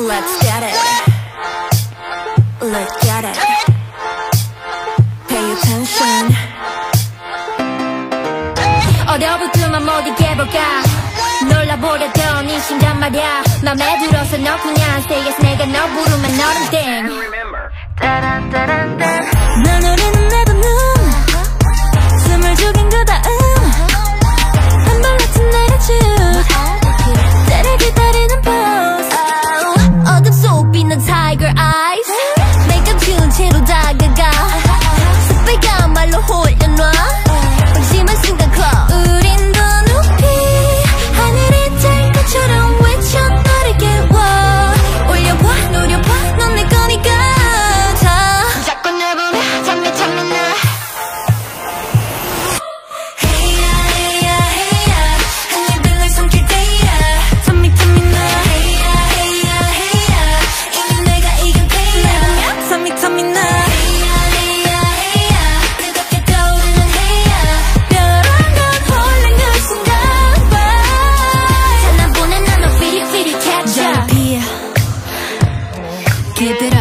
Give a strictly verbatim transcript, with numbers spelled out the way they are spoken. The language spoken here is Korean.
Let's get it. Let's get it. Pay attention. 어려붙으면 못 이겨볼까 놀라보려던 이 심장 말야 맘에 들어서 너 그냥 say yes 내가 너 부르면 너는 땡 널 노리는 내도 눈 숨을 죽인 그 다음 한 발 같은 나의 춤 때를 기다리는 pose 어둠 속 빛난 tiger eyes 내 감춘 채로 다가가 새빨간 말로 홀려놔 방심한 순간 close 우린 더 높이 하늘이 달 것처럼 외쳐 너를 깨워 올려봐 노려봐 넌 내 거니까 다 자꾸 날 보며 잠에 잠에 나 Hey ya hey ya hey ya 하늘들을 숨길 때야 Tell me tell me now Hey ya hey ya hey ya 이미 내가 이긴 패야 Tell me tell me now Hey ya hey ya hey ya 뜨겁게 떠오르는 hey ya 벼랑 건 홀린 그 순간 찬란보는 나너 피리 피리 catch up Give it